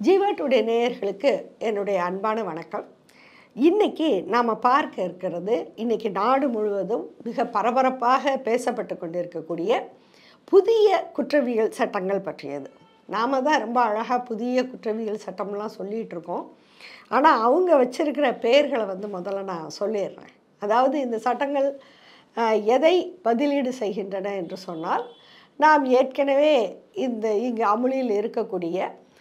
Jeeva today நேயர்களுக்கு என்னுடைய அன்பான வணக்கம். இன்னைக்கு நாம் பார்க்க இருக்கிறது, இன்னைக்கு நாடு முழுவதும் மிக பரபரப்பாக பேசப்பட்டு கொண்டிருக்கக்கூடிய புதிய குற்றவியல் சட்டங்கள் பற்றியது. நாம் தான் ரொம்ப அழகாக புதிய குற்றவியல் சட்டம்லாம் சொல்லிகிட்டு இருக்கோம். ஆனால் அவங்க வச்சிருக்கிற பெயர்களை முதல்ல நான் சொல்லிடுறேன். அதாவது இந்த சட்டங்கள் எதை பதிலீடு செய்கின்றன என்று சொன்னால், நாம் ஏற்கனவே இங்கு அமுலில் இருக்கக்கூடிய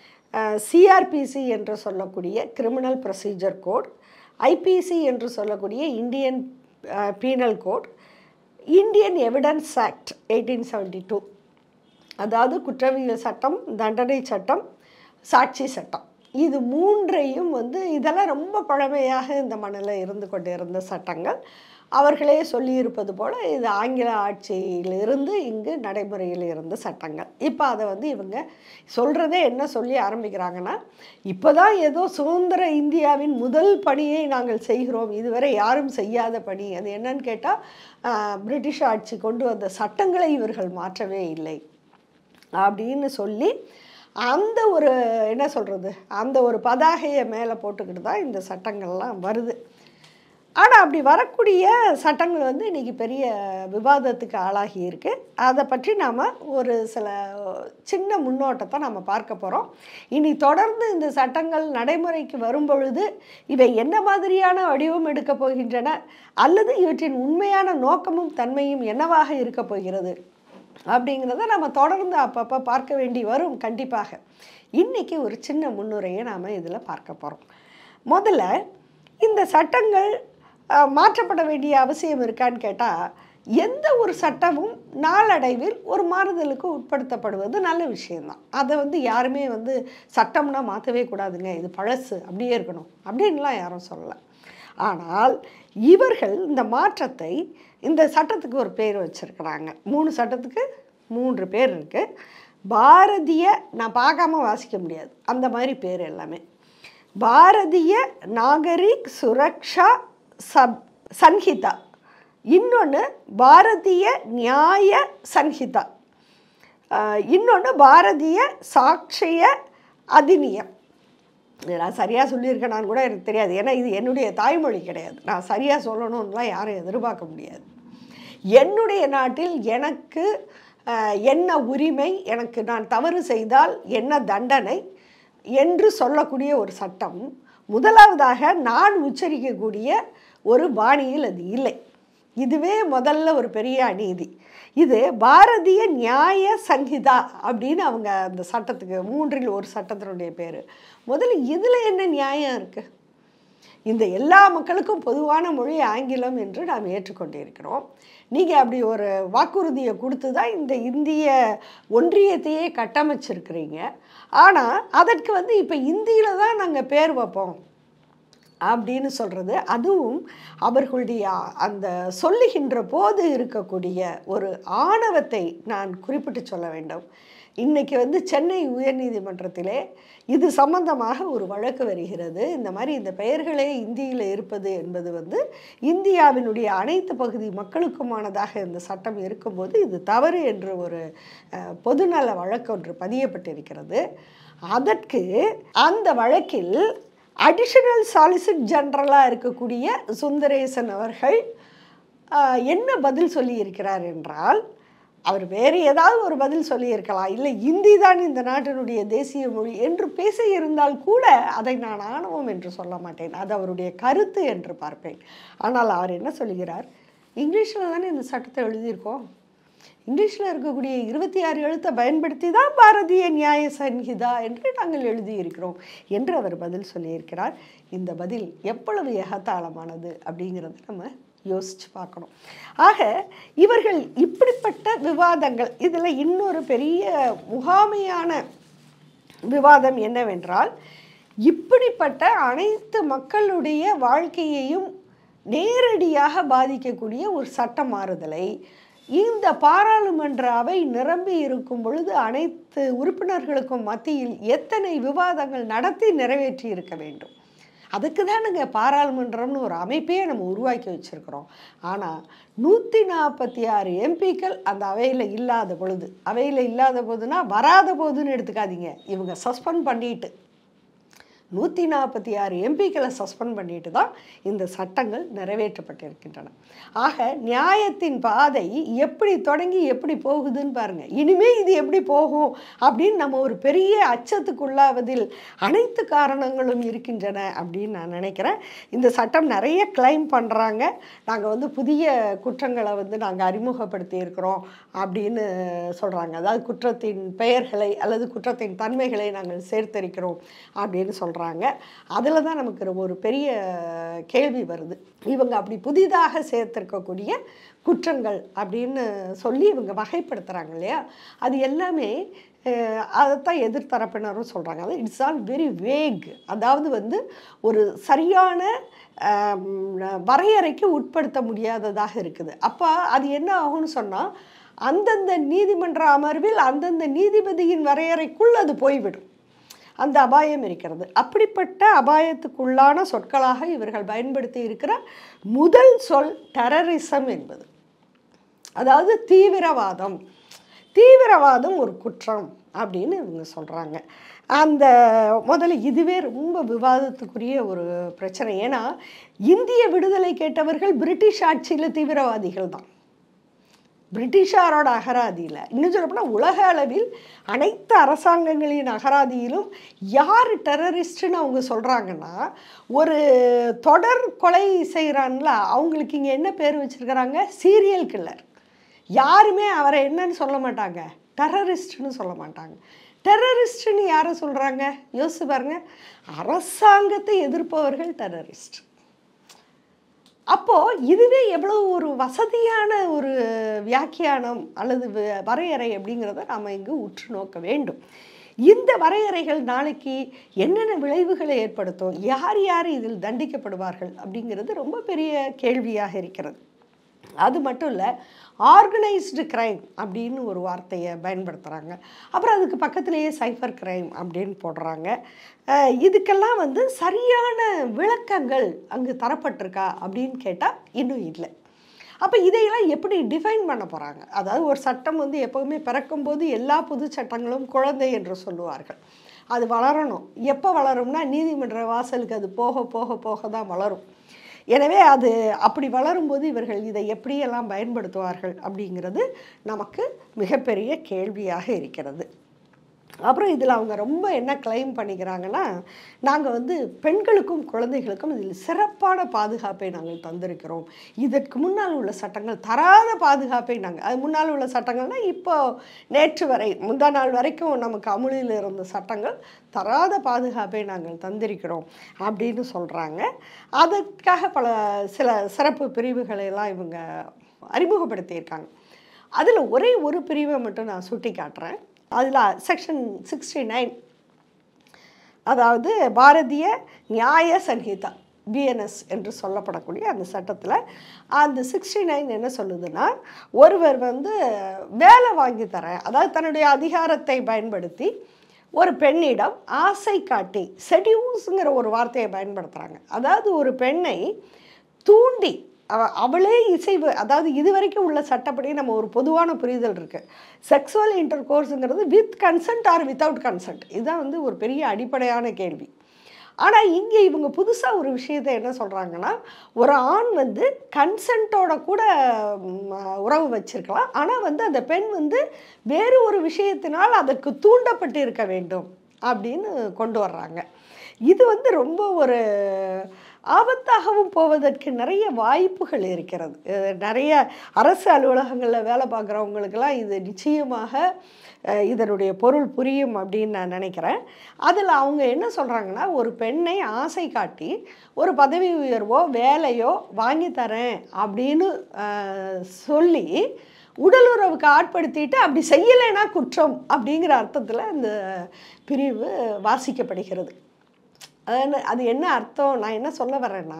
சிஆர்பிசி என்று சொல்லக்கூடிய கிரிமினல் ப்ரொசீஜர் கோட், ஐபிசி என்று சொல்லக்கூடிய Indian penal code, Indian evidence act 1872, அதாவது குற்றவியல் சட்டம், தண்டனை சட்டம், சாட்சி சட்டம், இது மூன்றையும் இதெல்லாம் ரொம்ப பழமையாக இந்த மண்ணில் இருந்து கொண்டிருந்த சட்டங்கள். அவர்களே சொல்லியிருப்பது போல் இது ஆங்கில ஆட்சியிலிருந்து இங்கு நடைமுறையில் இருந்த சட்டங்கள். இப்போ அதை இவங்க சொல்கிறதே என்ன சொல்லி ஆரம்பிக்கிறாங்கன்னா, இப்போ தான் ஏதோ சுதந்திர இந்தியாவின் முதல் பணியை நாங்கள் செய்கிறோம், இதுவரை யாரும் செய்யாத பணி. அது என்னன்னு கேட்டால், பிரிட்டிஷ் ஆட்சி கொண்டு வந்த சட்டங்களை இவர்கள் மாற்றவே இல்லை அப்படின்னு சொல்லி அந்த ஒரு என்ன சொல்கிறது, அந்த ஒரு பதாகையை மேலே போட்டுக்கிட்டு தான் இந்த சட்டங்கள்லாம் வருது. ஆனால் அப்படி வரக்கூடிய சட்டங்கள் இன்றைக்கி பெரிய விவாதத்துக்கு ஆளாகி இருக்குது. அதை பற்றி நாம் ஒரு சில சின்ன முன்னோட்டத்தை நாம் பார்க்க போகிறோம். இனி தொடர்ந்து இந்த சட்டங்கள் நடைமுறைக்கு வரும்பொழுது இவை என்ன மாதிரியான வடிவம் எடுக்கப் போகின்றன, அல்லது இவற்றின் உண்மையான நோக்கமும் தன்மையும் என்னவாக இருக்க போகிறது அப்படிங்கிறத நம்ம தொடர்ந்து அப்பப்போ பார்க்க வேண்டி வரும். கண்டிப்பாக இன்றைக்கி ஒரு சின்ன முன்னுரையை நாம் இதில் பார்க்க போகிறோம். முதல்ல இந்த சட்டங்கள் மாற்றப்பட வேண்டிய அவசியம் இருக்கான்னு கேட்டால், எந்த ஒரு சட்டமும் நாளடைவில் ஒரு மாறுதலுக்கு உட்படுத்தப்படுவது நல்ல விஷயந்தான். அதை யாருமே சட்டம்னா மாற்றவே கூடாதுங்க, இது பழசு அப்படியே இருக்கணும் அப்படின்லாம் யாரும் சொல்லலை. ஆனால் இவர்கள் இந்த மாற்றத்தை, இந்த சட்டத்துக்கு ஒரு பேர் வச்சுருக்கிறாங்க. 3 சட்டத்துக்கு 3 பேர் இருக்குது. பாரதிய, நான் பார்க்காம வாசிக்க முடியாது அந்த மாதிரி பேர் எல்லாமே. பாரதிய நாகரிக் சுரக்ஷா சன்ஹிதா, இன்னொன்று பாரதிய நியாய சன்ஹிதா, இன்னொன்று பாரதிய சாட்சிய அதிநியம். நான் சரியாக சொல்லியிருக்கேனான்னு கூட எனக்கு தெரியாது, ஏன்னா இது என்னுடைய தாய்மொழி கிடையாது. நான் சரியாக சொல்லணும்லாம் யாரும் எதிர்பார்க்க முடியாது. என்னுடைய நாட்டில் எனக்கு என்ன உரிமை, எனக்கு நான் தவறு செய்தால் என்ன தண்டனை என்று சொல்லக்கூடிய ஒரு சட்டம் முதலாவதாக நான் உச்சரிக்கக்கூடிய ஒரு பாணியில் அது இல்லை. இதுவே முதல்ல ஒரு பெரிய அநீதி. இது பாரதிய நியாய சன்ஹிதா அப்படின்னு அவங்க அந்த சட்டத்துக்கு 3ல் ஒரு சட்டத்தினுடைய பேர். முதல்ல இதில் என்ன நியாயம் இருக்குது? இந்த எல்லா மக்களுக்கும் பொதுவான மொழி ஆங்கிலம் என்று நாம் ஏற்றுக்கொண்டிருக்கிறோம். நீங்கள் அப்படி ஒரு வாக்குறுதியை கொடுத்து தான் இந்த இந்திய ஒன்றியத்தையே கட்டமைச்சிருக்கிறீங்க. ஆனால் அதற்கு இப்போ இந்தியில் தான் நாங்கள் பேர் வைப்போம் அப்படின்னு சொல்கிறது, அதுவும் அவர்களுடைய அந்த சொல்லுகின்ற போது இருக்கக்கூடிய ஒரு ஆணவத்தை நான் குறிப்பிட்டு சொல்ல வேண்டும். இன்றைக்கி சென்னை உயர்நீதிமன்றத்திலே இது சம்பந்தமாக ஒரு வழக்கு வருகிறது. இந்த மாதிரி இந்த பெயர்களே இந்தியில் இருப்பது என்பது இந்தியாவினுடைய அனைத்து பகுதி மக்களுக்குமானதாக இந்த சட்டம் இருக்கும்போது இது தவறு என்று ஒரு பொதுநல வழக்கு ஒன்று பதியப்பட்டிருக்கிறது. அதற்கு அந்த வழக்கில் அடிஷனல் சாலிசிட் ஜெனரலாக இருக்கக்கூடிய சுந்தரேசன் அவர்கள் என்ன பதில் சொல்லியிருக்கிறார் என்றால், அவர் வேறு ஏதாவது ஒரு பதில் சொல்லியிருக்கலாம், இல்லை இந்தி தான் இந்த நாட்டினுடைய தேசிய மொழி என்று பேசியிருந்தால் கூட அதை நான் ஆணவம் என்று சொல்ல மாட்டேன், அது அவருடைய கருத்து என்று பார்ப்பேன். ஆனால் அவர் என்ன சொல்கிறார், இங்கிலீஷில் தானே இந்த சட்டத்தை எழுதியிருக்கோம், இங்கிலீஷில் இருக்கக்கூடிய 26 எழுத்தை பயன்படுத்தி தான் பாரதிய நியாய சன்ஹிதா என்று நாங்கள் எழுதியிருக்கிறோம் என்று அவர் பதில் சொல்லியிருக்கிறார். இந்த பதில் எவ்வளவு எகத்தாளமானது அப்படிங்கிறத நம்ம யோசித்து பார்க்கணும். ஆக இவர்கள் இப்படிப்பட்ட விவாதங்கள், இதில் இன்னொரு பெரிய முகாமையான விவாதம் என்னவென்றால், இப்படிப்பட்ட அனைத்து மக்களுடைய வாழ்க்கையையும் நேரடியாக பாதிக்கக்கூடிய ஒரு சட்ட மாறுதலை இந்த பாராளுமன்ற அவை நிரம்பி இருக்கும் பொழுது அனைத்து உறுப்பினர்களுக்கும் மத்தியில் எத்தனை விவாதங்கள் நடத்தி நிறைவேற்றி இருக்க வேண்டும். அதுக்கு தானுங்க பாராளுமன்றம்னு ஒரு அமைப்பையே நம்ம உருவாக்கி வச்சுருக்கிறோம். ஆனால் 146 எம்பிக்கள் அந்த அவையில் இல்லாத பொழுது, அவையில் இல்லாத போதுனா வராத போதுன்னு எடுத்துக்காதீங்க, இவங்க சஸ்பெண்ட் பண்ணிட்டு 146 எம்பிக்களை சஸ்பெண்ட் பண்ணிட்டு தான் இந்த சட்டங்கள் நிறைவேற்றப்பட்டிருக்கின்றன. ஆக நியாயத்தின் பாதை எப்படி தொடங்கி எப்படி போகுதுன்னு பாருங்கள். இனிமேல் இது எப்படி போகும் அப்படின்னு நம்ம ஒரு பெரிய அச்சத்துக்குள்ளாவதில் அனைத்து காரணங்களும் இருக்கின்றன அப்படின்னு நான் நினைக்கிறேன். இந்த சட்டம் நிறைய கிளைம் பண்ணுறாங்க. நாங்கள் புதிய குற்றங்களை நாங்கள் அறிமுகப்படுத்தி இருக்கிறோம் அப்படின்னு சொல்கிறாங்க. அதாவது குற்றத்தின் பெயர்களை அல்லது குற்றத்தின் தன்மைகளை நாங்கள் சேர்த்திருக்கிறோம் அப்படின்னு சொல்கிறாங்க. அதில் தான் நமக்கு ஒரு பெரிய கேள்வி வருது. இவங்க அப்படி புதிதாக சேர்த்திருக்கக்கூடிய குற்றங்கள் அப்படின்னு சொல்லி இவங்க வகைப்படுத்துகிறாங்க இல்லையா, அது எல்லாமே அதைத்தான் எதிர்த்தரப்பினரும் சொல்கிறாங்க. அது இட்ஸ் ஆல் வெரி வேக். அதாவது ஒரு சரியான வரையறைக்கு உட்படுத்த முடியாததாக இருக்குது. அப்போ அது என்ன ஆகும்னு சொன்னால், அந்தந்த நீதிமன்ற அமர்வில் அந்தந்த நீதிபதியின் வரையறைக்குள் அது போய்விடும். அந்த அபாயம் இருக்கிறது. அப்படிப்பட்ட அபாயத்துக்குள்ளான சொற்களாக இவர்கள் பயன்படுத்தி இருக்கிற முதல் சொல் டெரரிசம் என்பது. அதாவது தீவிரவாதம். தீவிரவாதம் ஒரு குற்றம் அப்படின்னு இவங்க சொல்கிறாங்க. அந்த முதல்ல இதுவே ரொம்ப விவாதத்துக்குரிய ஒரு பிரச்சனை. ஏன்னா இந்திய விடுதலை கேட்டவர்கள் பிரிட்டிஷ் ஆட்சியில் தீவிரவாதிகள் தான். பிரிட்டிஷாரோட அகராதியில், இன்னும் சொல்லப்போனால் உலக அளவில் அனைத்து அரசாங்கங்களின் அகராதியிலும் யார் டெரரிஸ்ட்டுன்னு அவங்க சொல்கிறாங்கன்னா, ஒரு தொடர் கொலை செய்கிறான்ல அவங்களுக்கு இங்கே என்ன பேர் வச்சுருக்கிறாங்க, சீரியல் கில்லர். யாருமே அவரை என்னன்னு சொல்ல மாட்டாங்க, டெரரிஸ்ட்னு சொல்ல மாட்டாங்க. டெரரிஸ்ட்னு யாரை சொல்கிறாங்க யோசிச்சு பாருங்க, அரசாங்கத்தை எதிர்ப்பவர்கள் டெரரிஸ்ட். அப்போது இதுவே எவ்வளோ ஒரு வசதியான ஒரு வியாக்கியானம் அல்லது வரையறை அப்படிங்கிறத நாம் இங்கு உற்று நோக்க வேண்டும். இந்த வரையறைகள் நாளைக்கு என்னென்ன விளைவுகளை ஏற்படுத்தும், யார் யார் இதில் தண்டிக்கப்படுவார்கள் அப்படிங்கிறது ரொம்ப பெரிய கேள்வியாக இருக்கிறது. அது மட்டும் இல்லை, ஆர்கனைஸ்டு கிரைம் அப்படின்னு ஒரு வார்த்தையை பயன்படுத்துகிறாங்க. அப்புறம் அதுக்கு பக்கத்துலேயே சைஃபர் கிரைம் அப்படின்னு போடுறாங்க. இதுக்கெல்லாம் சரியான விளக்கங்கள் அங்கு தரப்பட்டிருக்கா அப்படின்னு கேட்டால் இன்னும் இல்லை. அப்போ இதையெல்லாம் எப்படி டிஃபைன் பண்ண போகிறாங்க? அதாவது ஒரு சட்டம் எப்போவுமே பிறக்கும்போது எல்லா புது சட்டங்களும் குழந்தை என்று சொல்லுவார்கள். அது வளரணும். எப்போ வளரும்னா நீதிமன்ற வாசலுக்கு அது போக போக போக தான் வளரும். எனவே அது அப்படி வளரும்போது இவர்கள் இதை எப்படியெல்லாம் பயன்படுத்துவார்கள் அப்படிங்கிறது நமக்கு மிகப்பெரிய கேள்வியாக இருக்கிறது. அப்புறம் இதில் அவங்க ரொம்ப என்ன கிளைம் பண்ணிக்கிறாங்கன்னா, நாங்கள் பெண்களுக்கும் குழந்தைகளுக்கும் இதில் சிறப்பான பாதுகாப்பை நாங்கள் தந்திருக்கிறோம். இதற்கு முன்னால் உள்ள சட்டங்கள் தராத பாதுகாப்பை நாங்கள், அது முன்னால் உள்ள சட்டங்கள்னால் இப்போ நேற்று வரை முந்தா நாள் வரைக்கும் நமக்கு அமுலில் இருந்த சட்டங்கள் தராத பாதுகாப்பை நாங்கள் தந்திருக்கிறோம் அப்படின்னு சொல்கிறாங்க. அதற்காக சில சிறப்பு பிரிவுகளையெல்லாம் இவங்க அறிமுகப்படுத்தியிருக்காங்க. அதில் ஒரே ஒரு பிரிவை மட்டும் நான் சுட்டி காட்டுறேன். அதில் செக்ஷன் 69, அதாவது பாரதிய நியாய சன்ஹிதா பிஎன்எஸ் என்று சொல்லப்படக்கூடிய அந்த சட்டத்தில் அந்த 69 என்ன சொல்லுதுன்னா, ஒருவர் வேலை வாங்கி தரேன், அதாவது தன்னுடைய அதிகாரத்தை பயன்படுத்தி ஒரு பெண்ணிடம் ஆசை காட்டி, செடியூஸுங்கிற ஒரு வார்த்தையை பயன்படுத்துகிறாங்க. அதாவது ஒரு பெண்ணை தூண்டி அவளே இசைவு, அதாவது இது வரைக்கும் உள்ள சட்டப்படி நம்ம ஒரு பொதுவான புரிதல் இருக்குது, செக்ஸுவல் இன்டர் கோர்ஸுங்கிறது with consent or without consent. இதுதான் ஒரு பெரிய அடிப்படையான கேள்வி. ஆனால் இங்கே இவங்க புதுசாக ஒரு விஷயத்தை என்ன சொல்கிறாங்கன்னா, ஒரு ஆண் கன்சென்ட்டோட கூட உறவு வச்சிருக்கலாம், ஆனால் அந்த பெண் வேறு ஒரு விஷயத்தினால் அதற்கு தூண்டப்பட்டு இருக்க வேண்டும் அப்படின்னு கொண்டு வர்றாங்க. இது ரொம்ப ஒரு ஆபத்தாகவும் போவதற்கு நிறைய வாய்ப்புகள் இருக்கிறது. நிறைய அரசு அலுவலகங்களில் வேலை பார்க்குறவங்களுக்கெல்லாம் இது நிச்சயமாக இதனுடைய பொருள் புரியும் அப்படின்னு நான் நினைக்கிறேன். அதில் அவங்க என்ன சொல்கிறாங்கன்னா, ஒரு பெண்ணை ஆசை காட்டி ஒரு பதவி உயர்வோ வேலையோ வாங்கி தரேன் அப்படின்னு சொல்லி உடலுறவுக்கு ஆட்படுத்திட்டு அப்படி செய்யலைன்னா குற்றம் அப்படிங்கிற அர்த்தத்தில் இந்த பிரிவு வாசிக்கப்படுகிறது. அது என்ன அர்த்தம், நான் என்ன சொல்ல வரேன்னா,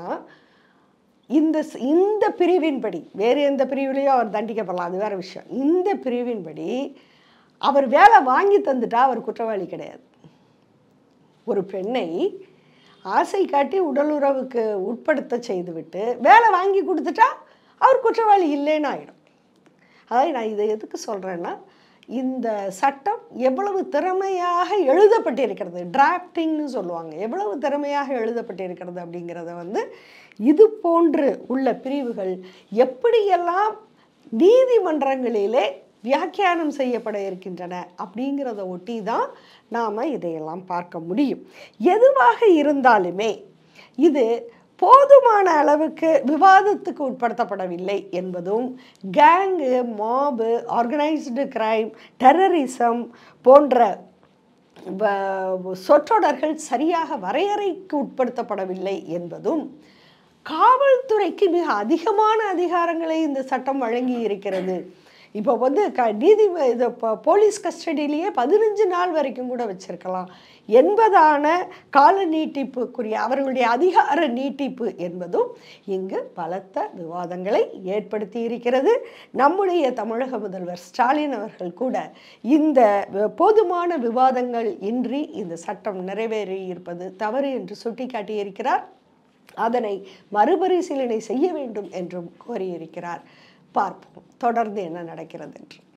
இந்த பிரிவின்படி வேறு எந்த பிரிவிலையோ அவர் தண்டிக்கப்படலாம், அது வேறு விஷயம். இந்த பிரிவின்படி அவர் வேலை வாங்கி தந்துட்டா அவர் குற்றவாளி கிடையாது. ஒரு பெண்ணை ஆசை காட்டி உடலுறவுக்கு உட்படுத்த செய்துவிட்டு வேலை வாங்கி கொடுத்துட்டா அவர் குற்றவாளி இல்லைன்னு ஆகிடும். அதாவது நான் இதை எதுக்கு சொல்கிறேன்னா, இந்த சட்டம் எவ்வளவு திறமையாக எழுதப்பட்டிருக்கிறது, டிராஃப்டிங்னு சொல்லுவாங்க, எவ்வளவு திறமையாக எழுதப்பட்டிருக்கிறது அப்படிங்கிறத வந்து இது போன்று உள்ள பிரிவுகள் எப்படியெல்லாம் நீதிமன்றங்களிலே வியாக்கியானம் செய்யப்பட இருக்கின்றன அப்படிங்கிறத ஒட்டி தான் நாம் இதையெல்லாம் பார்க்க முடியும். எதுவாக இருந்தாலுமே இது போதுமான அளவுக்கு விவாதத்துக்கு உட்படுத்தப்படவில்லை என்பதும், gang, mob, organised crime, terrorism போன்ற சொற்றொடர்கள் சரியாக வரையறைக்கு உட்படுத்தப்படவில்லை என்பதும், காவல்துறைக்கு மிக அதிகமான அதிகாரங்களை இந்த சட்டம் வழங்கி இருக்கிறது. இப்போ வந்து இது போலீஸ் கஸ்டடியிலேயே 15 நாள் வரைக்கும் கூட வச்சிருக்கலாம் என்பதான கால நீட்டிப்புக்குரிய அவர்களுடைய அதிகார நீட்டிப்பு என்பதும் இங்கு பலத்த விவாதங்களை ஏற்படுத்தி இருக்கிறது. நம்முடைய தமிழக முதல்வர் ஸ்டாலின் அவர்கள் கூட இந்த போதுமான விவாதங்கள் இன்றி இந்த சட்டம் நிறைவேறி இருப்பது தவறு என்று சுட்டிக்காட்டியிருக்கிறார். அதனை மறுபரிசீலனை செய்ய வேண்டும் என்றும் கோரியிருக்கிறார். பார்ப்போம் தொடர்ந்து என்ன நடக்கிறது என்று.